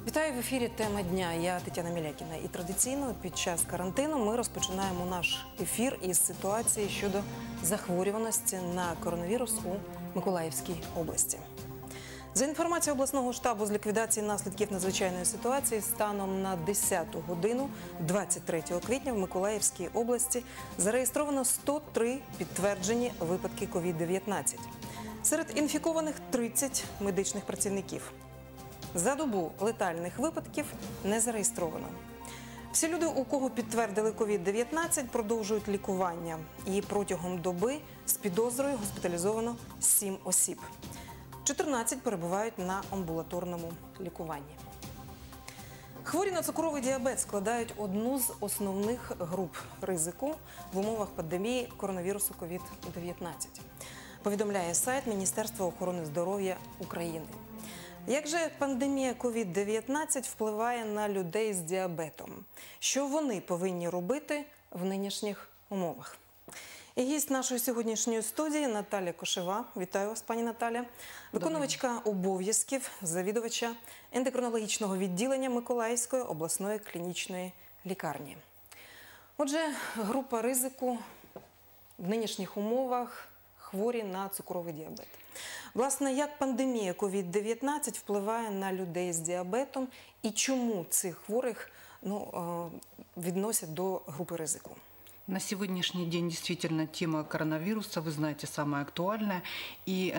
Вітаю в ефірі «Тема дня». Я Тетяна Мілякіна. І традиційно під час карантину ми розпочинаємо наш ефір із ситуації щодо захворюваності на коронавірус у Миколаївській області. За інформацією обласного штабу з ліквідації наслідків надзвичайної ситуації, станом на 10-ту годину 23 квітня в Миколаївській області зареєстровано 103 підтверджені випадки COVID-19. Серед інфікованих 30 медичних працівників. За добу летальних випадків не зареєстровано. Всі люди, у кого підтвердили COVID-19, продовжують лікування. І протягом доби з підозрою госпіталізовано 7 осіб. 14 перебувають на амбулаторному лікуванні. Хворі на цукровий діабет складають одну з основних груп ризику в умовах пандемії коронавірусу COVID-19, повідомляє сайт Міністерства охорони здоров'я України. Як же пандемія COVID-19 впливає на людей з діабетом? Що вони повинні робити в нинішніх умовах? І гість нашої сьогоднішньої студії Наталя Кошева. Вітаю вас, пані Наталя. Виконувачка обов'язків завідувача ендокринологічного відділення Миколаївської обласної клінічної лікарні. Отже, група ризику в нинішніх умовах хворі на цукровий діабет. Власне, як пандемія COVID-19 впливає на людей з діабетом і чому цих хворих відносять до групи ризику? На сегодняшний день действительно тема коронавируса, вы знаете, самая актуальная. И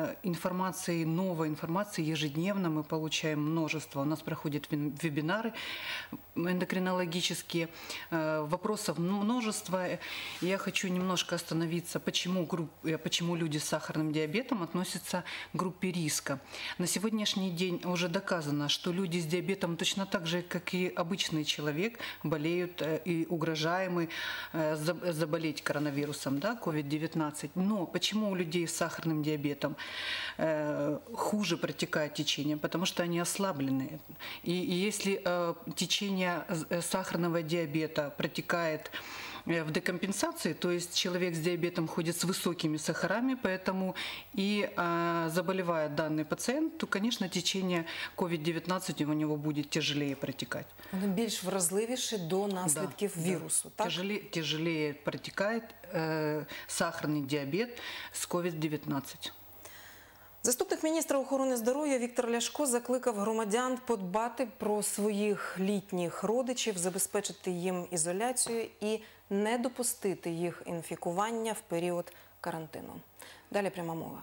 новой информации ежедневно мы получаем множество. У нас проходят вебинары эндокринологические, вопросов множество. Я хочу немножко остановиться, почему люди с сахарным диабетом относятся к группе риска. На сегодняшний день уже доказано, что люди с диабетом точно так же, как и обычный человек, болеют и угрожаемы заболеть коронавирусом, да, COVID-19. Но почему у людей с сахарным диабетом хуже протекает течение? Потому что они ослаблены. И если течение сахарного диабета протекает в декомпенсации, то есть человек с диабетом ходит с высокими сахарами, поэтому и заболевает данный пациент, то, конечно, течение COVID-19 у него будет тяжелее протекать. Вони більш вразливіші до наслідків вірусу, так? Тяжелее протекает сахарный диабет с COVID-19. Заступник міністра охорони здоров'я Віктор Ляшко закликав громадян подбати про своїх літніх родичів, забезпечити їм ізоляцію і не допустити їх інфікування в період карантину. Далі пряма мова.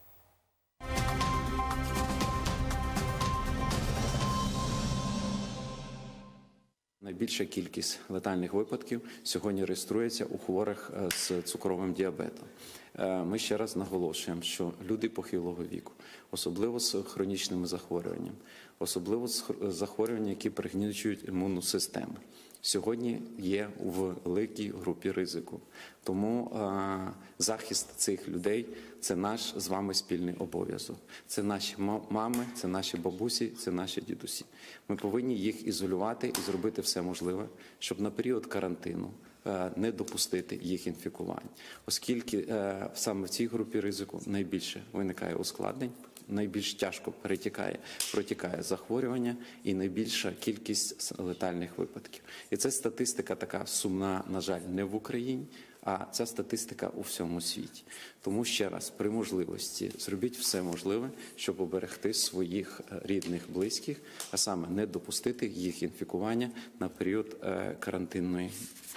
Найбільша кількість летальних випадків сьогодні реєструється у хворих з цукровим діабетом. Ми ще раз наголошуємо, що люди похилого віку, особливо з хронічними захворюваннями, особливо з захворюваннями, які пригнічують імунну систему, сьогодні є у великій групі ризику. Тому захист цих людей – це наш з вами спільний обов'язок. Це наші мами, це наші бабусі, це наші дідусі. Ми повинні їх ізолювати і зробити все можливе, щоб на період карантину не допустити їх інфікувань. Оскільки саме в цій групі ризику найбільше виникає ускладнень, найбільш тяжко протікає захворювання і найбільша кількість летальних випадків. І це статистика така сумна, на жаль, не в Україні, а ця статистика у всьому світі. Тому ще раз, при можливості, зробіть все можливе, щоб оберегти своїх рідних, близьких, а саме не допустити їх інфікування на період карантину.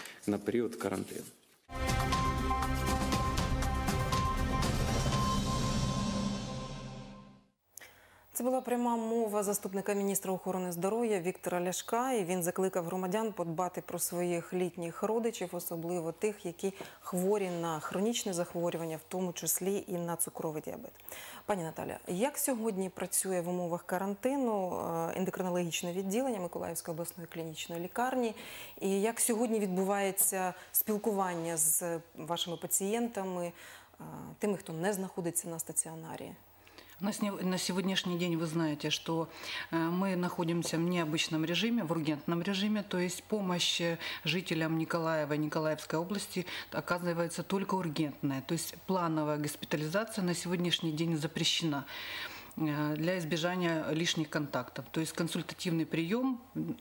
Це була пряма мова заступника міністра охорони здоров'я Віктора Ляшка. І він закликав громадян подбати про своїх літніх родичів, особливо тих, які хворі на хронічне захворювання, в тому числі і на цукровий діабет. Пані Наталя, як сьогодні працює в умовах карантину ендокринологічне відділення Миколаївської обласної клінічної лікарні? І як сьогодні відбувається спілкування з вашими пацієнтами, тими, хто не знаходиться на стаціонарі? На сегодняшний день вы знаете, что мы находимся в необычном режиме, в ургентном режиме, то есть помощь жителям Николаева и Николаевской области оказывается только ургентная, то есть плановая госпитализация на сегодняшний день запрещена. для избежания лишних контактов. То есть консультативный прием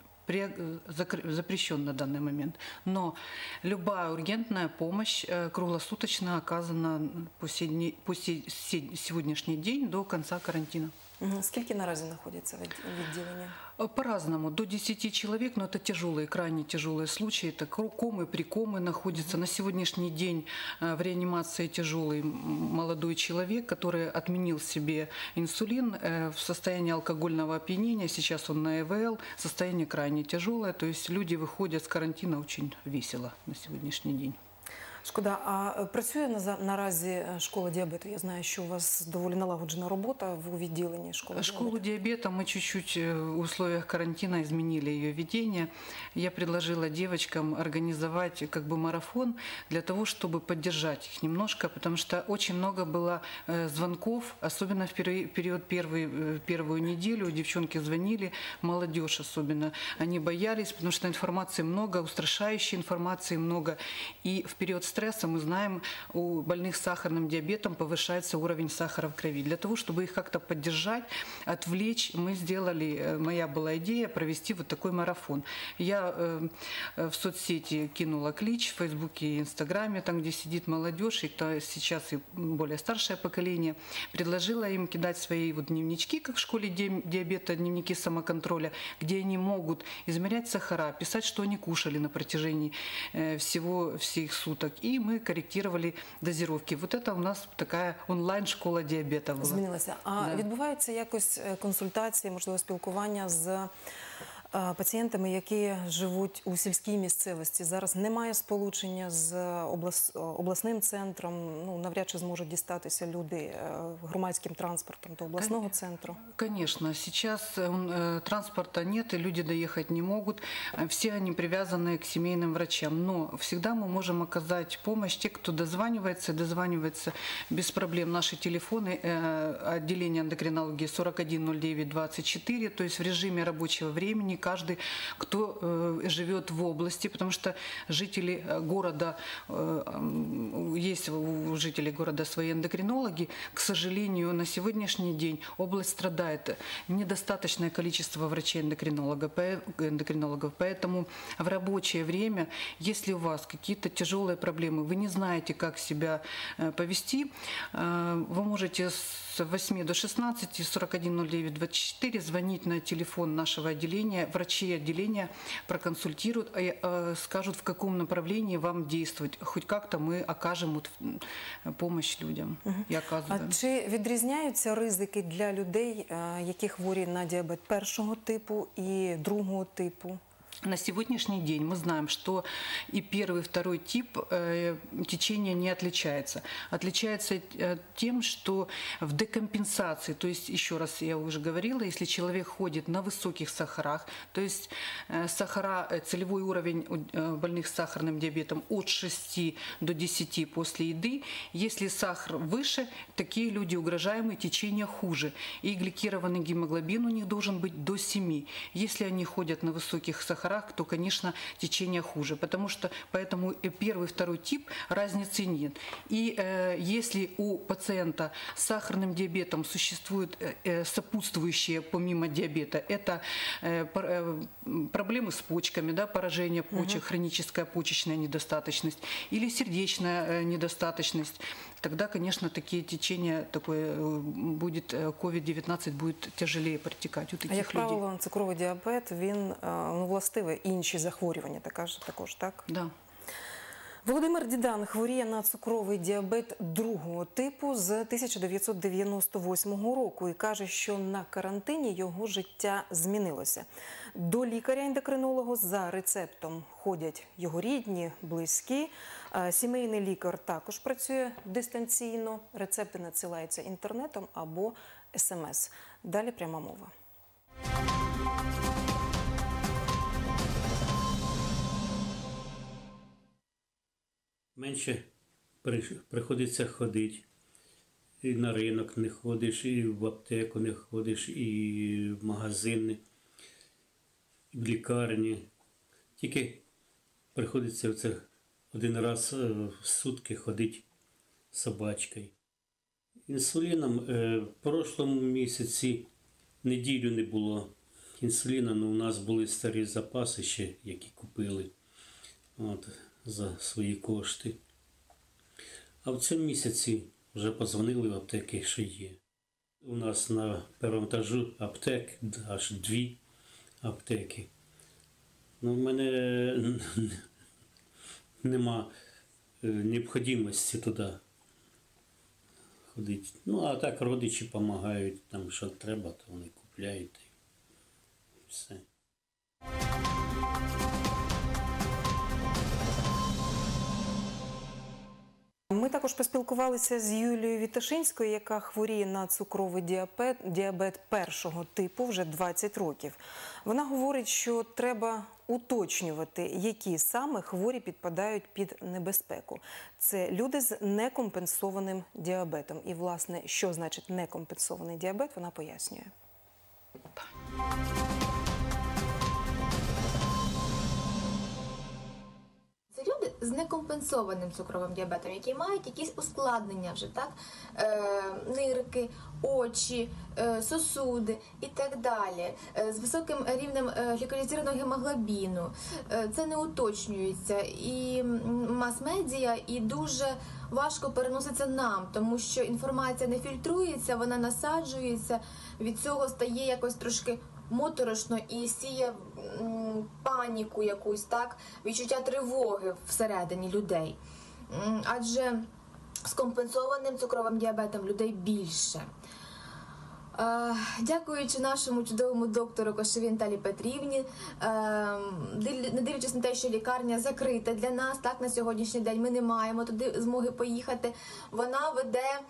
запрещен на данный момент. Но любая ургентная помощь круглосуточно оказана по сегодняшний день до конца карантина. Скільки наразі знаходяться в відділенні? По-разному. До 10 человек, но это тяжелые, крайне тяжелые случаи. Это комы, прикомы находятся. На сегодняшний день в реанимации тяжелый молодой человек, который отменил себе инсулин в состоянии алкогольного опьянения. Сейчас он на ЭВЛ. Состояние крайне тяжелое. То есть люди выходят с карантина очень весело на сегодняшний день. Шкода, а працює наразі школа діабету? Я знаю, що у вас доволі налагоджена робота в відділенні школи діабету. Школу диабета мы чуть-чуть в условиях карантина изменили ее ведение. Я предложила девочкам организовать как бы марафон для того, чтобы поддержать их немножко, потому что очень много было звонков, особенно в период первую неделю девчонки звонили, молодежь особенно. Они боялись, потому что информации много, устрашающей информации много. И в период стресса, мы знаем, у больных с сахарным диабетом повышается уровень сахара в крови. Для того, чтобы их как-то поддержать, отвлечь, мы сделали, моя была идея провести вот такой марафон. Я в соцсети кинула клич в Фейсбуке и Инстаграме, там, где сидит молодежь, и кто сейчас и более старшее поколение, предложила им кидать свои вот дневнички, как в школе диабета, дневники самоконтроля, где они могут измерять сахара, писать, что они кушали на протяжении всех суток. И мы корректировали дозировки. Вот это у нас такая онлайн-школа диабета була. Змінилася. А відбуваються якось консультації, можливо, спілкування з пацієнтами, які живуть у сільській місцевості? Зараз немає сполучення з обласним центром, ну, навряд чи зможуть дістатися люди громадським транспортом до обласного центру. Конечно, сейчас транспорта нет, и люди доехать не могут. Все они привязаны к семейным врачам. Но всегда мы можем оказать помощь. Те, кто дозванивается без проблем. Наши телефоны отделения эндокринологии 410924, то есть в режиме рабочего времени. Каждый, кто живет в области, потому что жители города, есть у жителей города свои эндокринологи, к сожалению, на сегодняшний день область страдает. Недостаточное количество врачей-эндокринологов, поэтому в рабочее время, если у вас какие-то тяжелые проблемы, вы не знаете, как себя повести, вы можете с 8 до 16 410924 звонить на телефон нашего отделения. Врачи отделения проконсультируют и скажут, в каком направлении вам действовать. Хоть как-то мы окажем помощь людям и оказываем. А чи відрізняються ризики для людей, які хворі на діабет першого типу і другого типу? На сегодняшний день мы знаем, что и первый, и второй тип течения не отличается. Отличается тем, что в декомпенсации, то есть, еще раз я уже говорила, если человек ходит на высоких сахарах, то есть целевой уровень у больных с сахарным диабетом от 6 до 10 после еды, если сахар выше, такие люди угрожаемые, течение хуже. И гликированный гемоглобин у них должен быть до 7. Если они ходят на высоких сахарах, то, конечно, течение хуже, поэтому первый и второй тип разницы нет. И если у пациента с сахарным диабетом существуют сопутствующие помимо диабета, это проблемы с почками, да, поражение почек, хроническая почечная недостаточность или сердечная недостаточность, тогда, конечно, такие течения, будет COVID-19 будет тяжелее протекать у таких людей. А як правило, цукровий діабет, він властивий інші захворювання також, так? Да. Володимир Дідан хворіє на цукровий діабет другого типу з 1998 року і каже, що на карантині його життя змінилося. До лікаря-ендокринолога за рецептом ходять його рідні, близькі. Сімейний лікар також працює дистанційно. Рецепти надсилаються інтернетом або СМС. Далі пряма мова. Менше приходиться ходити. І на ринок не ходиш, і в аптеку не ходиш, і в магазини, і в лікарні. Тільки приходиться один раз в сутки ходити з собачкою. Інсуліном в прошлому місяці неділю не було інсуліна, але у нас були старі запаси ще, які купили за свої кошти. А в цьому місяці вже подзвонили в аптеки, що є. У нас на першому етажу аптек, аж 2 аптеки. Ну, в мене нема необхідності туди ходити. Ну, а так родичі допомагають, там що треба, то вони купляють і все. Ми також поспілкувалися з Юлією Віташинською, яка хворіє на цукровий діабет першого типу вже 20 років. Вона говорить, що треба уточнювати, які саме хворі підпадають під небезпеку. Це люди з некомпенсованим діабетом. І, власне, що значить некомпенсований діабет, вона пояснює. Це люди з некомпенсованим цукровим діабетом, які мають якісь ускладнення вже, так? Нирки, очі, сосуди і так далі, з високим рівнем глікозірованого гемоглобіну. Це не уточнюється і мас-медіа, і дуже важко переноситься нам, тому що інформація не фільтрується, вона насаджується, від цього стає якось трошки моторошно і сіє паніку якусь, так, відчуття тривоги всередині людей. Адже з компенсованим цукровим діабетом людей більше. Дякуючи нашому чудовому доктору Кошовій Наталії Петрівні, не дивлячись на те, що лікарня закрита для нас, так, на сьогоднішній день ми не маємо туди змоги поїхати, вона веде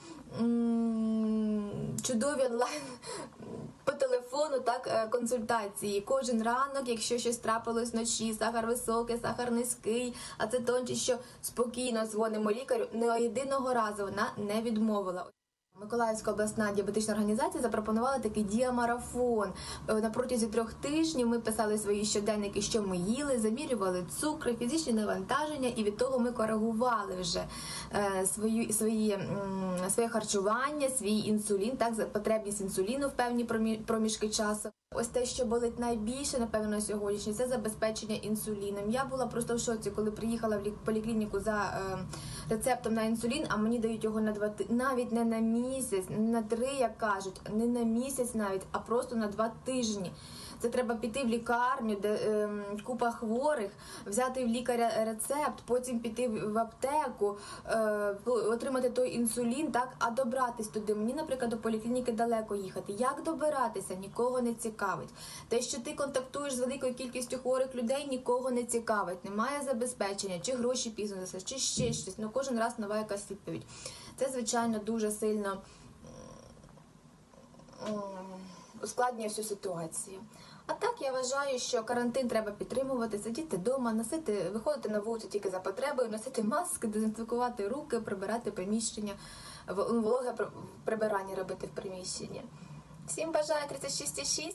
чудові онлайн по телефону, так, консультації. Кожен ранок, якщо щось трапилось вночі, сахар високий, сахар низький, ацетон чи що, спокійно дзвонимо лікарю. Не єдиного разу вона не відмовила. Миколаївська обласна діабетична організація запропонувала такий діамарафон. На протязі 3 тижнів ми писали свої щоденники, що ми їли, замірювали цукри, фізичні навантаження, і від того ми коригували вже своє харчування, свій інсулін, так, потребність інсуліну в певні проміжки часу. Ось те, що болить найбільше, напевно, сьогодні, це забезпечення інсуліном. Я була просто в шоці, коли приїхала в поліклініку за рецептом на інсулін, а мені дають його на 2 тижні, навіть не на місяць, не на 3, як кажуть, не на місяць навіть, а просто на 2 тижні. Це треба піти в лікарню, де купа хворих, взяти в лікаря рецепт, потім піти в аптеку, отримати той інсулін, так, а добратись туди. Мені, наприклад, до поліклініки далеко їхати. Як добиратися? Нікого не цікавить. Те, що ти контактуєш з великою кількістю хворих людей, нікого не цікавить. Немає забезпечення, чи гроші пізно за, чи ще щось. Ну, кожен раз нова якась відповідь. Це, звичайно, дуже сильно ускладнює всю ситуацію. А так, я вважаю, що карантин треба підтримувати, сидіти вдома, виходити на вулицю тільки за потребою, носити маски, дезінфікувати руки, прибирати приміщення, вологе прибирання робити в приміщенні. Всім бажаю 36,6.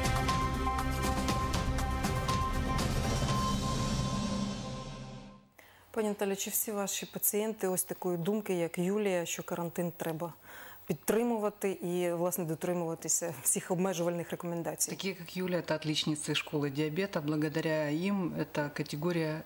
Пані Наталі, чи всі ваші пацієнти ось такої думки, як Юлія, що карантин треба підтримувати и, власне, дотримуватися всех обмежувальных рекомендаций? Такие, как Юля, это отличницы школы диабета. Благодаря им эта категория,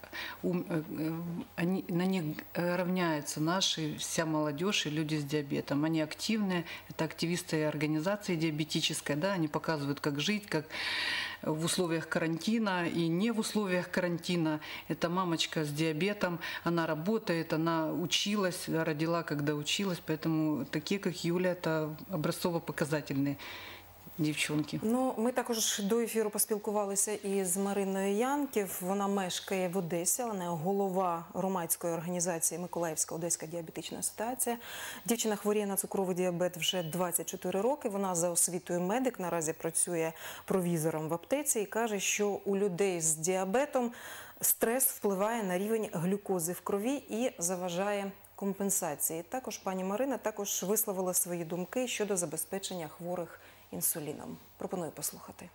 на них равняются наши, вся молодежь и люди с диабетом. Они активные, это активисты организации диабетической, да, они показывают, как жить, как в условиях карантина и не в условиях карантина. Это мамочка с диабетом, она работает, она училась, родила, когда училась, поэтому такие, как Юля, это образцово-показательные дівчонки. Ну, ми також до ефіру поспілкувалися із Мариною Янків. Вона мешкає в Одесі, вона голова громадської організації Миколаївська Одеська діабетична асоціація. Дівчина хворіє на цукровий діабет вже 24 роки. Вона за освітою медик, наразі працює провізором в аптеці і каже, що у людей з діабетом стрес впливає на рівень глюкози в крові і заважає компенсації. Також пані Марина також висловила свої думки щодо забезпечення хворих інсуліном. Пропоную послухати.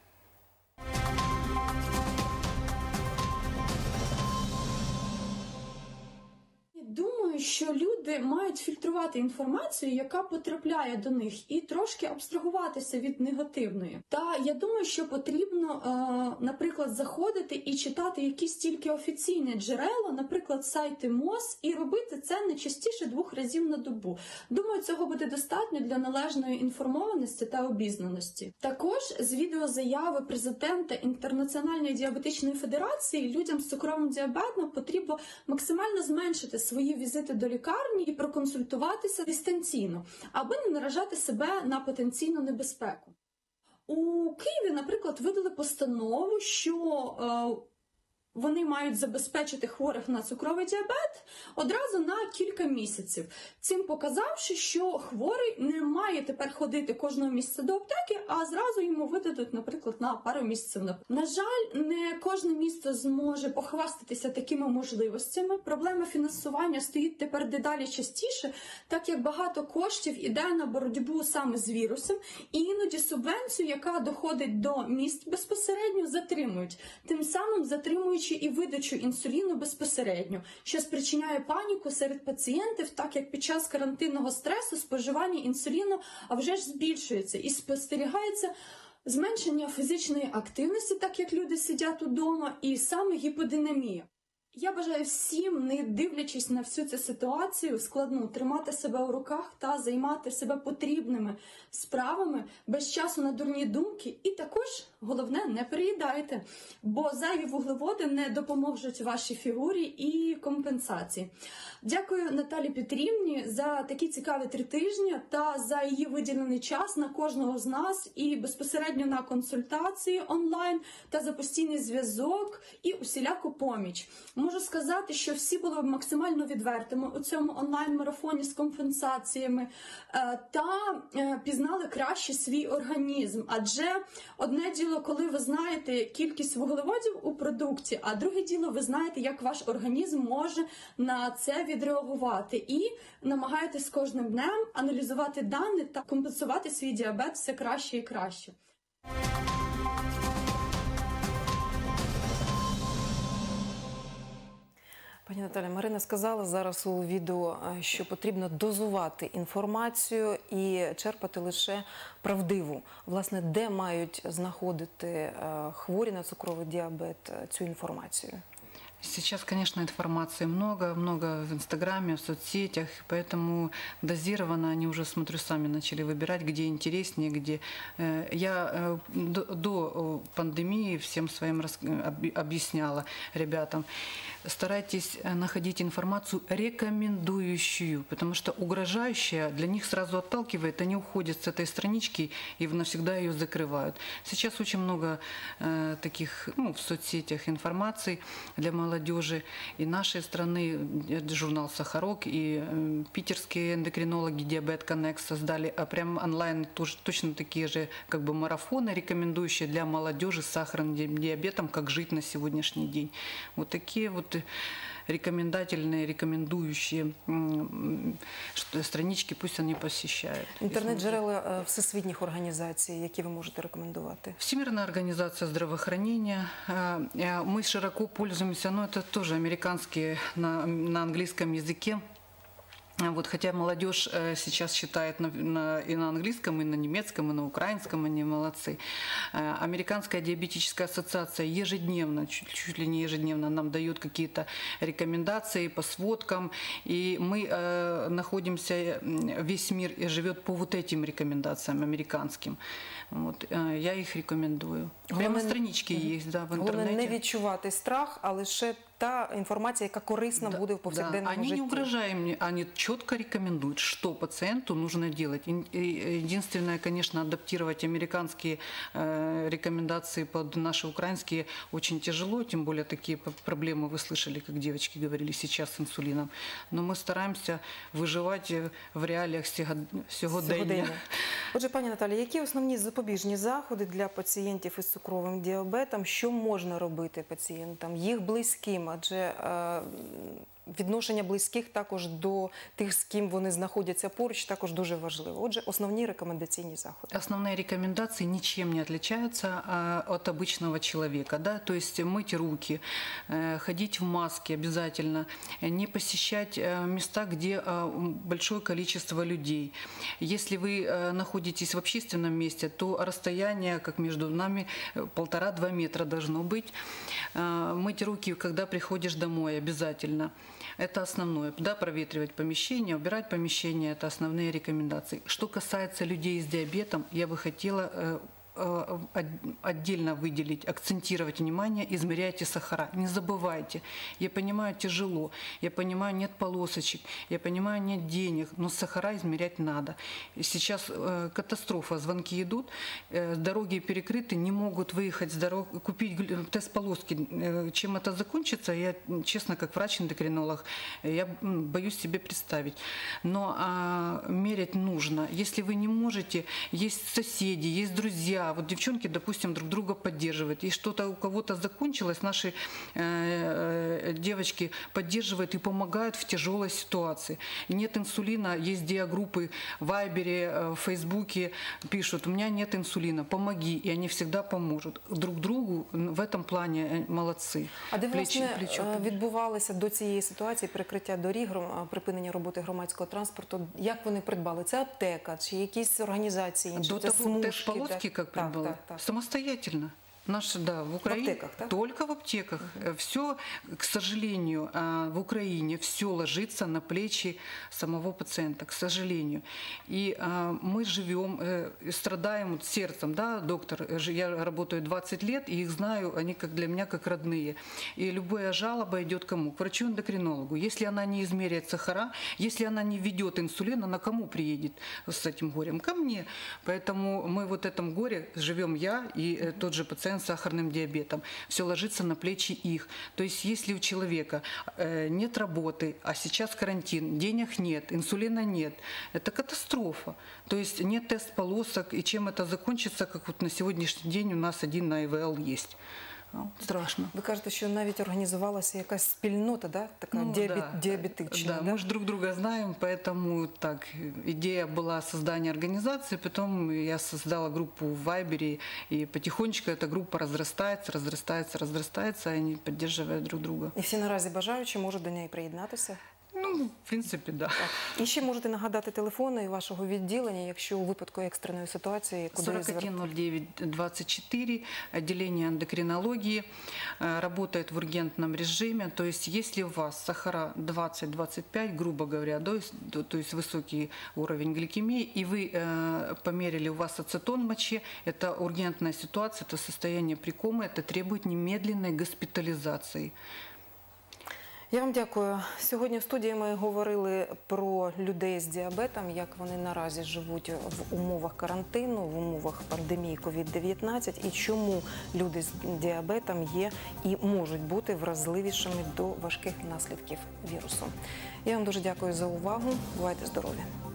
Думаю, що люди люди мають фільтрувати інформацію, яка потрапляє до них, і трошки абстрагуватися від негативної. Та я думаю, що потрібно, наприклад, заходити і читати якісь тільки офіційні джерела, наприклад, сайти МОЗ, і робити це не частіше 2 разів на добу. Думаю, цього буде достатньо для належної інформованості та обізнаності. Також з відеозаяви президента Інтернаціональної діабетичної федерації людям з цукровим діабетом потрібно максимально зменшити свої візити до лікарні і проконсультуватися дистанційно, аби не наражати себе на потенційну небезпеку. У Києві, наприклад, видали постанову, що вони мають забезпечити хворих на цукровий діабет одразу на кілька місяців, цим показавши, що хворий не має тепер ходити кожного місяця до аптеки, а зразу йому видадуть, наприклад, на пару місяців. На жаль, не кожне місто зможе похвастатися такими можливостями. Проблема фінансування стоїть тепер дедалі частіше, так як багато коштів іде на боротьбу саме з вірусом, і іноді субвенцію, яка доходить до міст безпосередньо, затримують, тим самим затримуючи і видачу інсуліну безпосередньо, що спричиняє паніку серед пацієнтів, так як під час карантинного стресу споживання інсуліну вже ж збільшується і спостерігається зменшення фізичної активності, так як люди сидять удома, і саме гіподинамія. Я бажаю всім, не дивлячись на всю цю ситуацію складну, тримати себе у руках та займати себе потрібними справами, без часу на дурні думки. І також, головне, не переїдайте, бо зайві вуглеводи не допоможуть вашій фігурі і компенсації. Дякую Наталі Петрівні за такі цікаві 3 тижні та за її виділений час на кожного з нас і безпосередньо на консультації онлайн та за постійний зв'язок і усіляку поміч. Можу сказати, що всі були максимально відвертими у цьому онлайн-марафоні з компенсаціями та пізнали краще свій організм. Адже одне діло, коли ви знаєте кількість вуглеводів у продукті, а друге діло, ви знаєте, як ваш організм може на це відреагувати. І намагаєтесь кожним днем аналізувати дані та компенсувати свій діабет все краще і краще. Пані Наталя, Марина сказала зараз у відео, що потрібно дозувати інформацію і черпати лише правдиву. Власне, де мають знаходити хворі на цукровий діабет цю інформацію? Сейчас, конечно, информации много в Инстаграме, в соцсетях, поэтому дозированно они уже, смотрю, сами начали выбирать, где интереснее, где... Я до пандемии всем своим объясняла ребятам, старайтесь находить информацию рекомендующую, потому что угрожающая для них сразу отталкивает, они уходят с этой странички и навсегда ее закрывают. Сейчас очень много таких, в соцсетях информации для молодежи и нашей страны, журнал «Сахарок», и питерские эндокринологи «Диабет Коннект» создали прям онлайн точно такие же марафоны, рекомендующие для молодежи с сахарным диабетом, как жить на сегодняшний день. Вот такие вот рекомендательные, рекомендующие странички, пусть они посещают. Інтернет-джерела всесвітніх організацій, які ви можете рекомендувати? Всемирная организация здравоохранения. Мы широко пользуемся, но это тоже американские на английском языке. Хотя молодежь сейчас читает и на английском, и на немецком, и на украинском, они молодцы. Американская диабетическая ассоциация ежедневно, чуть ли не ежедневно нам дает какие-то рекомендации по сводкам. И мы находимся, весь мир живет по вот этим рекомендациям американским. Я их рекомендую. Прямо на страничке есть, да, в интернете. Головне не відчувати страх, а лише та інформація, яка корисна буде в повсякденному житті. Они не угрожают мне, они четко рекомендуют, что пациенту нужно делать. Единственное, конечно, адаптировать американские рекомендации под наши украинские очень тяжело, тем более такие проблемы вы слышали, как девочки говорили сейчас с инсулином. Но мы стараемся выживать в реалиях сьогодення. Отже, пані Наталі, які основні запобіжні заходи для пацієнтів із цукровим діабетом? Що можна робити пацієнтам, їх близьким? Адже відношення близьких також до тих, з ким вони знаходяться поруч, також дуже важливо. Отже, основні рекомендаційні заходи. Основные рекомендации ничем не отличаются от обычного человека. Да? То есть мыть руки, ходить в маске обязательно, не посещать места, где большое количество людей. Если вы находитесь в общественном месте, то расстояние, как между нами, 1,5-2 метра должно быть. Мыть руки, когда приходишь домой, обязательно. Это основное. Да, проветривать помещение, убирать помещение – это основные рекомендации. Что касается людей с диабетом, я бы хотела отдельно выделить, акцентировать внимание, измеряйте сахара. Не забывайте. Я понимаю, тяжело, я понимаю, нет полосочек, я понимаю, нет денег, но сахара измерять надо. Сейчас катастрофа, звонки идут, дороги перекрыты, не могут выехать с дорог, купить тест-полоски. Чем это закончится, я, честно, как врач-эндокринолог, я боюсь себе представить. Но мерять нужно. Если вы не можете, есть соседи, есть друзья. Вот девчонки, допустим, друг друга поддерживают. И что-то у кого-то закончилось, наши девочки поддерживают и помогают в тяжелой ситуации. Нет инсулина, есть диагруппы в Вайбере, в Фейсбуке пишут: у меня нет инсулина, помоги. И они всегда поможут. Друг другу в этом плане молодцы. А де, власне, відбувалося до цієї ситуації перекриття доріг, припинення роботи громадського транспорту? Як вони придбали? Це аптека чи якісь організації інші? До Це того смужки, тест-полоски, как придбала? так. Самостоятельно. Да, в Украине, в аптеках, да? Только в аптеках. Все, к сожалению, в Украине все ложится на плечи самого пациента, к сожалению. И мы живем, страдаем сердцем, да, доктор, я работаю 20 лет, и их знаю, они для меня как родные. И любая жалоба идет кому? К врачу-эндокринологу. Если она не измеряет сахара, если она не введет инсулин, она кому приедет с этим горем? Ко мне. Поэтому мы в этом горе живем я и тот же пациент с сахарным диабетом. Все ложится на плечи их. То есть если у человека нет работы, а сейчас карантин, денег нет, инсулина нет, это катастрофа. То есть нет тест-полосок, и чем это закончится, как вот на сегодняшний день у нас один на ИВЛ есть. Страшно. Ви кажете, що навіть організувалася якась спільнота, да? Така діабетична. Да, мы же друг друга знаем, поэтому так, идея была создания организации, потом я создала группу в Вайбере, и потихонечку эта группа разрастается, и они поддерживают друг друга. І всі наразі бажаючі можуть до неї приєднатися? Ну, в принципе, да. І ще можете нагадати телефони вашого відділення, якщо у випадку екстреної ситуації, куди 4109-24, отделение эндокринологии, работает в ургентном режиме. То есть, если у вас сахара 20-25, грубо говоря, то есть высокий уровень гликемии, и вы померили, у вас ацетон в моче, это ургентная ситуация, это состояние при коме, это требует немедленной госпитализации. Я вам дякую. Сьогодні в студії ми говорили про людей з діабетом, як вони наразі живуть в умовах карантину, в умовах пандемії COVID-19 і чому люди з діабетом є і можуть бути вразливішими до важких наслідків вірусу. Я вам дуже дякую за увагу. Бувайте здорові!